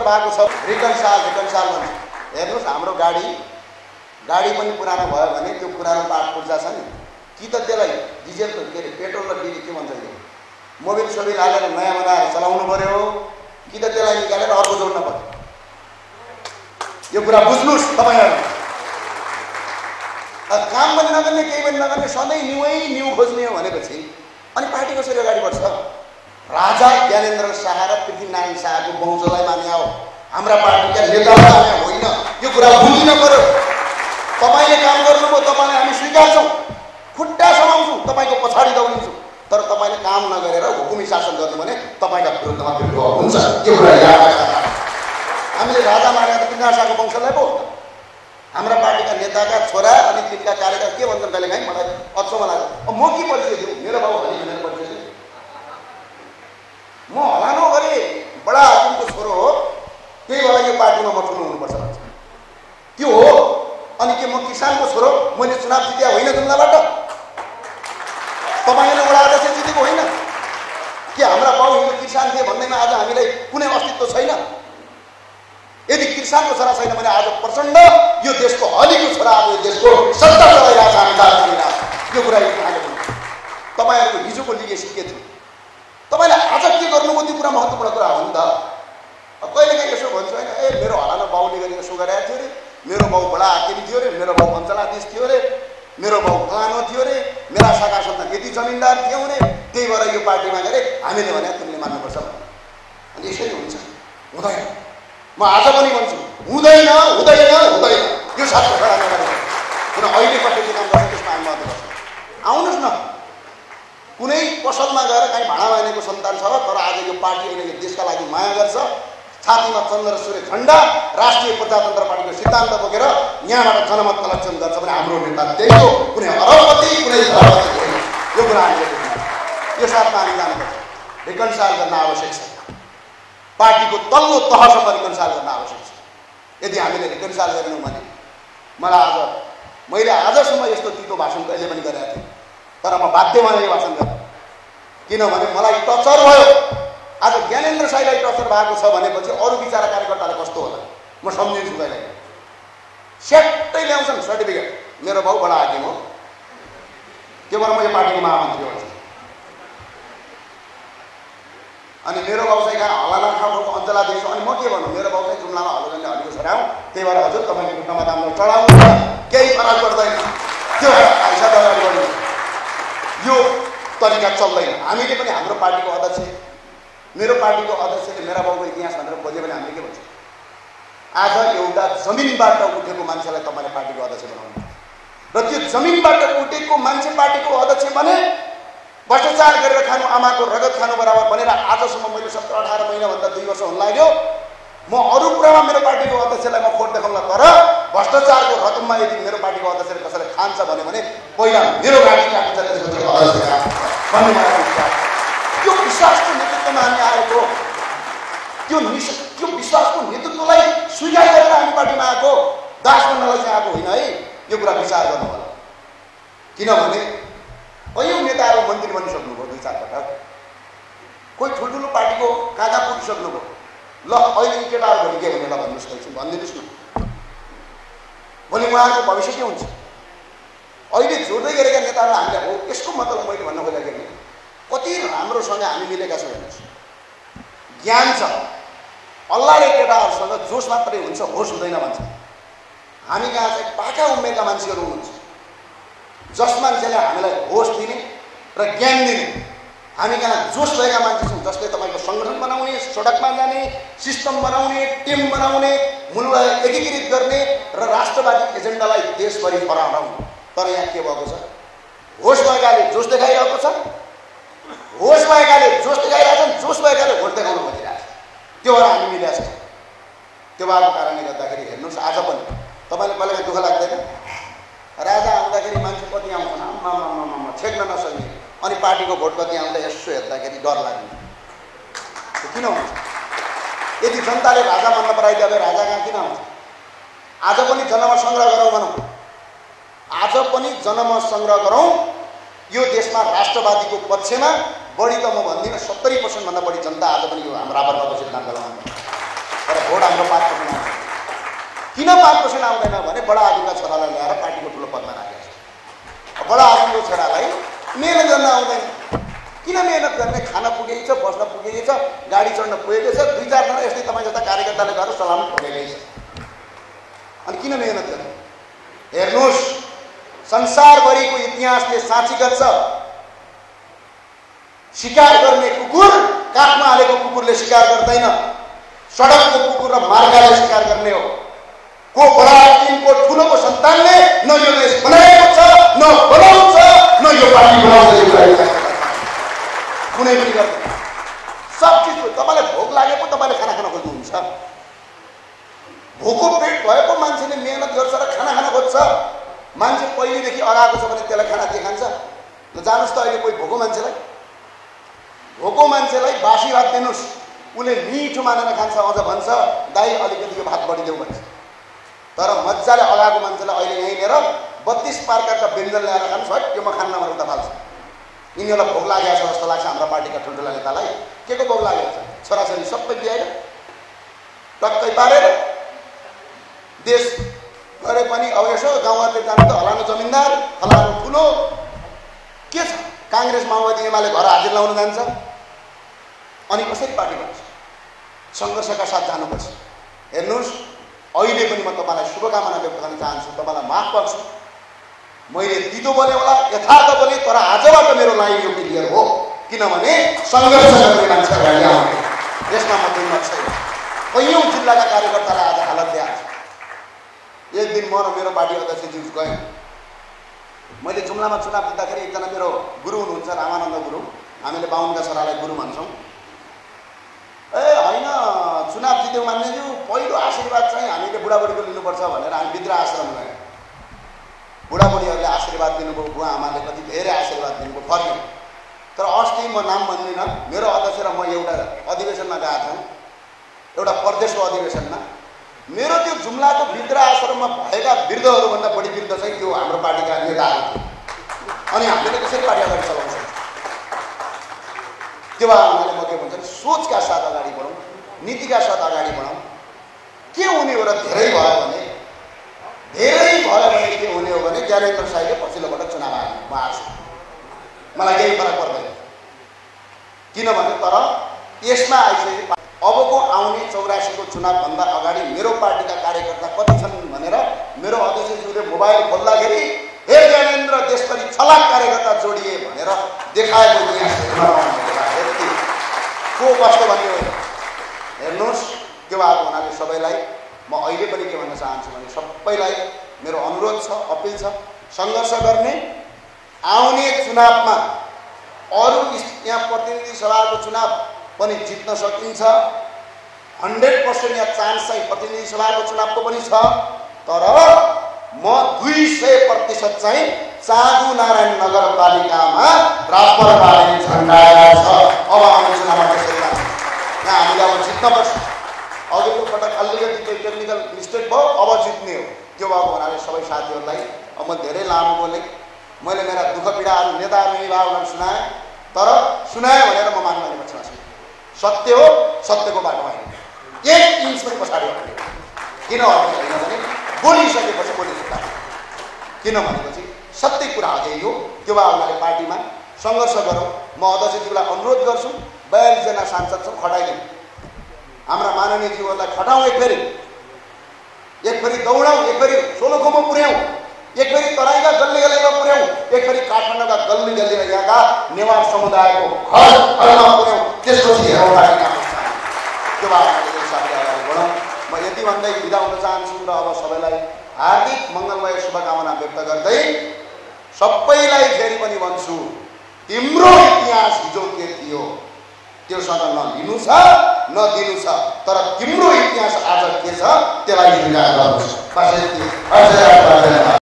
भएको छ रिकन्साल भन्छ। हेर्नुहोस् हाम्रो गाडी पनि पुरानो भयो भने त्यो पुरानो पार्ट पुर्जा छ नि कि त त्यसलाई डिजेल के अरे पेट्रोल र डिजेल के भन्छ यो मोबिल सोबिल हालेर नयाँ बनाएर चलाउनु पर्यो कि त त्यसलाई निकालेर अर्को जोड्न पर्यो। यो कुरा बुझ्नुहोस् तपाईँहरू। काम पनि नगर्ने केही पनि नगर्ने सधैँ न्यू खोज्ने हो भनेपछि अनि पार्टी कसरी अगाडि बढ्छ? राजा ज्ञानेन्द्र शाह र पृथ्वीनारायण शाहको वंशलाई माने हो, हाम्रा पार्टीका नेतालाई माने होइन। यो कुरा बुझ्नु पर्यो। तपाईँले काम गर्नुभयो, तपाईँलाई हामी स्वीकार्छौँ, खुट्टा समाउँछौँ, तपाईँको पछाडि दौडिन्छौँ, तर तपाईँले काम नगरेर हुकुमी शासन गर्नु भने तपाईँका विरुद्धमा विद्रोह हुन्छ। यो कुरा याद राख्नु। हामीले राजा मारेर पृथ्वीनारायण शाहको वंशलाई पो हाम्रा पार्टीका नेताका छोरा अनि तिनका कार्यकर्ता के भन्छन् कहिले काहीँ मलाई अचम्म लाग्छ। म के परिचय दिउँ? मेरो बाबु हरि भनेर परिचय दिउँ? म हलानो गरे बडा हाकिमको छोरो हो, त्यही भएर यो पार्टीमा म ठुलो हुनुपर्छ भन्छ। त्यो हो। अनि के म किसानको छोरो, मैले चुनाव जित्या होइन जुम्लाबाट? तपाईँले वडा अध्यक्ष जितेको होइन के? हाम्रा बाउ हिन्दू किसान थिए भन्दैमा आज हामीलाई कुनै अस्तित्व छैन? यदि किसानको छोरा छैन भने आज प्रचण्ड यो देशको हलीको छोरा, आज यो देशको सत्ता चलाइरहेको छ। यो कुरा तपाईँहरूको हिजोको लिगेसी के थियो? तपाईँले आज के गर्नुभयो त्यो कुरा महत्त्वपूर्ण कुरा हो नि त। कहिले काहीँ यसो भन्छ होइन, ए मेरो हलानो बाउले गरी यसो गरेको थियो अरे, मेरो बाउ बडा हाकिम थियो अरे, मेरो बाउ अञ्चलाधीश थियो अरे, मेरो बाउ फलानो थियो अरे, मेरा शाखा सन्तान यति जमिनदार थियो अरे, त्यही भएर यो पार्टीमा गरे हामीले भने तिमीले मान्नुपर्छ। अनि यसरी हुन्छ? हुँदैन। म आज पनि भन्छु हुँदैन यो साथको खडा नगरेर किन अहिले कसैले काम गर्छ त्यसमा हामी मद्दत गर्छौँ। आउनुहोस् न, कुनै पसलमा गएर कहीँ भाडा मानेको सन्तान छ तर आज यो पार्टी अहिले यो देशका लागि माया गर्छ, छातीमा चन्द्र सूर्य झन्डा राष्ट्रिय प्रजातन्त्र पार्टीको सिद्धान्त बोकेर यहाँबाट जनमत कलेक्सन गर्छ भने हाम्रो नेता त्यही हो, कुनै अरबपति कुनै धरपति होइन। यो कुरा हामीले यो साथमा हामी जानुपर्छ। रिकन्साइल गर्न आवश्यक छ, पार्टीको तल्लो तहसम्म रिकन्साइल गर्न आवश्यक छ। यदि हामीले रिकन्साइल गरेनौँ भने मैले आजसम्म यस्तो तितो भाषण कहिले पनि गरेको थिएँ, तर म बाध्यमा यो भाषण गरेँ किनभने मलाई टचर भयो। आज ज्ञानेन्द्र शाहलाई टचर भएको छ भनेपछि अरू बिचारा कार्यकर्ताले कस्तो होला म सम्झिन्छु। कहिले स्याट्टै ल्याउँछन् सर्टिफिकेट, मेरो बाउ बडा हाकिम हो, त्यो भएर म यो पार्टीको महामन्त्री हो। अनि मेरो बाउ चाहिँ कहाँ हलाना ठाउँको अञ्चलाधीश हो, अनि म के भन्नु, मेरो बाउ चाहिँ जुम्लामा हलोजनले हलीको छोरा हो, त्यही भएर हजुर तपाईँको खुट्टामा दाम चढाउनु केही फरक पर्दैन। त्यो पैसा अगाडि बढ्नु यो तरिका चल्दैन। हामीले पनि हाम्रो पार्टीको अध्यक्ष, मेरो पार्टीको अध्यक्षले मेरा बाउको इतिहास भनेर बोल्यो भने हामीले के भन्छ? आज एउटा जमिनबाट उठेको मान्छेलाई तपाईँले पार्टीको अध्यक्ष बनाउनु र त्यो जमिनबाट उठेको मान्छे पार्टीको अध्यक्ष भने भ्रष्टाचार गरेर खानु, आमाको रगत खानु बराबर भनेर आजसम्म मैले 17-18 महिनाभन्दा 2 वर्ष हुन लाग्यो। म अरू कुरामा मेरो पार्टीको अध्यक्षलाई म खोट देखाउँला, तर भ्रष्टाचारको रकममा यदि मेरो पार्टीको अध्यक्षले कसैले खान्छ भने पहिला मेरो गाडी काट्छ त्यसपछि अध्यक्ष भन्ने मलाई विश्वास। त्यो विश्वासको नेतृत्वमा हामी आएको, त्यो विश्वासको नेतृत्वलाई स्वीकार गरेर हामी पार्टीमा आएको, दास बन्नलाई चाहिँ आएको होइन है। यो कुरा विचार गर्नु होला। किनभने कयौँ नेताहरू मन्त्री बनिसक्नुभयो 2-4 पटक, कोही ठुल्ठुलो पार्टीको कहाँ पुगिसक्नुभयो। ल अहिले यी केटाहरू भोलि के भने ल भन्नुहोस्, एकछिन भनिदिनुहोस् न, भोलि उहाँहरूको भविष्य के हुन्छ? अहिले जोड्दै गरेका नेताहरू हामीले हो। यसको मतलब मैले भन्न खोजेको कति राम्रोसँग हामी मिलेका छौँ हेर्नुहोस्। ज्ञान छ, अल्लाहले केटाहरूसँग जोस मात्रै हुन्छ, होस हुँदैन भन्छ। हामी कहाँ चाहिँ पाका उमेरका मान्छेहरू हुनुहुन्छ जस मान्छेले हामीलाई होस दिने र ज्ञान दिने। हामी कहाँ जोस भएका मान्छे छौँ जसले तपाईँको सङ्गठन बनाउने, सडकमा जाने, सिस्टम बनाउने, टिम बनाउने, मूललाई एकीकृत गर्ने र राष्ट्रवादी एजेन्डालाई देशभरि फहराउने। तर यहाँ के भएको छ? होस भएकाले जोस देखाइरहेको छ, होस भएकाले जोस देखाइरहेछन्, जोस भएकाले भोट देखाउन खोजिरहेको छ। त्यो भएर हामी मिलेका छौँ। त्यो भएको कारणले गर्दाखेरि हेर्नुहोस्, आज पनि तपाईँले कहिलेकाहीँ दुःख लाग्दैन? राजा आउँदाखेरि मान्छे कति आउँछन्, आम्मा छेक्न नसक्ने, अनि पार्टीको भोट कति आउँदा यसो हेर्दाखेरि डर लाग्ने। किन हुन्छ? यदि जनताले राजा भन्न पराइदियो भने राजा कहाँ किन आउँछ? आज पनि जनमत सङ्ग्रह गरौँ भनौँ, आज पनि जनमत सङ्ग्रह गरौँ। यो देशमा राष्ट्रवादीको पक्षमा बढी त म भन्दिनँ 70% भन्दा बढी जनता आज पनि यो हाम्रो सिद्धान्तलाई मान्छ। तर भोट हाम्रो 5% आउँदैन। किन 5% आउँदैन भने बडा आदमीका छोरालाई ल्याएर पार्टीको ठुलो पदमा राखेको छ। बडा आदमीको छोरालाई मेहनत गर्न आउँदैन। किन मेहनत गर्ने? खान पुगेको छ, बस्न पुगेको छ, गाडी चढ्न पुगेको छ, 2-4 जना यस्तै तपाईँ जस्ता कार्यकर्ताले गरेर सलाम ठोकेकै छ। अनि किन मेहनत गर्ने? हेर्नुहोस्, संसारभरिको इतिहासले साँची गर्छ, शिकार गर्ने कुकुर काठमा हालेको कुकुरले शिकार गर्दैन, सडकको कुकुर र मार्गाले शिकार गर्ने हो। को बडा टिमको ठुलोको सन्तानले न यो देश बनाएको छ, न बनाउँछ, न यो पार्टी बनाउँछ, कुनै पनि गर्दैन। सब चिजको तपाईँलाई भोक लागेको तपाईँले खाना खान खोज्नुहुन्छ। भोको पेट भएको मान्छेले मेहनत गर्छ र खाना खान खोज्छ। मान्छे पहिलेदेखि अगाएको छ भने त्यसलाई खाना के खान्छ? ल जानुहोस् त अहिले कोही भोको मान्छेलाई बासी भात दिनुहोस्, उसले मिठो मानेर खान्छ, अझ भन्छ दाइ अलिकति यो भात बढिदेऊ भन्छ। तर मजाले अगाएको मान्छेलाई अहिले यहीँनिर 32 प्रकारका व्यञ्जन ल्याएर खान्छ, है त्यो म खान्न भनेर उता फाल्छ। यिनीहरूलाई भोक लागेको छ जस्तो लाग्छ हाम्रा पार्टीका ठुल्ठुला नेतालाई। के को भोक लागेको छ? छोराछोरी सबै बिहाएर टक्कै पारेर देश गरे पनि अब यसो गाउँतिर जानु त हलानो जमिनदार, फलानु ठुलो के छ? काङ्ग्रेस माओवादी एमाले घर हाजिर लाउन जान्छ। अनि कसरी पार्टी बन्छ? सङ्घर्षका साथ जानुपर्छ। हेर्नुहोस्, अहिले पनि म तपाईँलाई शुभकामना व्यक्त गर्न चाहन्छु, तपाईँलाई माफ गर्छु। मैले दिदो बोले होला, यथार्थ बोले, तर आजबाट मेरो लाइन यो क्लियर हो। किनभने सङ्घर्ष गर्ने मान्छे अगाडि आउने, यसमा म दुईमत छैन। कैयौँ जिल्लाका कार्यकर्तालाई आज हालत दिएको छ। एक दिन म र मेरो पार्टी अध्यक्षज्यू गयौँ। मैले जुम्लामा चुनाव जित्दाखेरि एकजना मेरो गुरु हुनुहुन्छ, रामानन्द गुरु, हामीले बाहुनका छोरालाई गुरु भन्छौँ। ए होइन, चुनाव जित्यौँ मान्यज्यू, पहिलो आशीर्वाद चाहिँ हामीले बुढाबुढीको लिनुपर्छ भनेर हामी वृद्ध आश्रम गयौँ। बुढाबुढीहरूले आशीर्वाद दिनुभयो, बुवा आमाले कति धेरै आशीर्वाद दिनुभयो, फर्क्यौँ। तर अस्ति म नाम भन्दिनँ, मेरो अध्यक्ष र म एउटा अधिवेशनमा गएको थियौँ, एउटा प्रदेशको अधिवेशनमा। मेरो त्यो जुम्लाको वृद्ध आश्रममा भएका वृद्धहरूभन्दा बढी वृद्ध चाहिँ त्यो हाम्रो पार्टीका नेताहरू थिए। अनि हामीले कसरी पार्टी अगाडि चलाउँछ? त्यो भएर उनीहरूले म के भन्छन्, सोचका साथ अगाडि बढौँ, नीतिका साथ अगाडि बढौँ। के हुने हो र धेरै भयो भने के हुने हो भने ज्ञानेन्द्र साईले पछिल्लोबाट चुनाव आएको छु, मलाई केही फरक पर्दैन। किनभने तर यसमा आइसके अबको आउने 84 को चुनावभन्दा अगाडि मेरो पार्टीका कार्यकर्ता कति छन् भनेर मेरो अध्यक्षज्यूले मोबाइल खोल्दाखेरि हे ज्ञानेन्द्र देशभरि छलाक कार्यकर्ता जोडिए भनेर देखाएको को कस्तो भन्ने हो। हेर्नुहोस्, त्यो भएको हुनाले सबैलाई म अहिले पनि के भन्न चाहन्छु भने सबैलाई मेरो अनुरोध छ, अपिल छ, सङ्घर्ष गर्ने। आउने चुनावमा अरू यहाँ प्रतिनिधि सभाको चुनाव पनि जित्न सकिन्छ। 100% यहाँ चान्स चाहिँ प्रतिनिधि सभाको चुनावको पनि छ। तर म 200% चाहिँ चाँगु नारायण नगरपालिकामा राजपरबारी झन्डाएको छ। अब आउने चुनावमा त्यसरी लाग्छ, यहाँ हामीले अब जित्नुपर्छ। अघिल्लो पटक अलिकति केही टेक्निकल मिस्टेक भयो, अब जित्ने हो। त्यो भएको हुनाले सबै साथीहरूलाई अब म धेरै लामो बोलेँ। मैले मेरा दुःख पीडाहरू नेताहरू युवाहरूलाई सुनाएँ, तर सुनाएँ भनेर म मान्ने पक्षमा छु। सत्य हो, सत्यको बाटो होइन, 1 इन्च पनि पछाडि हट्ने। किन हट्ने होइन भने बोलिसकेपछि बोलिसक्दा, किन भनेपछि सत्य कुरा अझै हो। त्यो भए हुनाले पार्टीमा सङ्घर्ष गरौँ। म अध्यक्षज्यूलाई अनुरोध गर्छु, 42 जना सांसद छौँ, खटाइदिउँ। हाम्रा माननीय ज्यूहरूलाई खटाउँ, एक फेरि दौडाउँ, एक फेरि सोलुखुम्बु पुर्याउँ, एक फेरि तराईका गल्ली गल्लीमा पुर्याउँ, एक फेरि काठमाडौँका गल्ली गल्लीमा यहाँका नेवार समुदायको घर घरमा पुर्याउँ। त्यसपछि हेरौँ पार्टी कहाँ पुग्छ। त्यो भएर हिसाबले अगाडि बढौँ। म यति भन्दै बिदा हुन चाहन्छु र अब सबैलाई हार्दिक मङ्गलमय शुभकामना व्यक्त गर्दै सबैलाई फेरि पनि भन्छु, तिम्रो इतिहास हिजो के थियो त्योसँग न लिनु छ न दिनु छ, तर तिम्रो इतिहास आज के छ त्यसलाई स्वीकार गर्नुहोस्।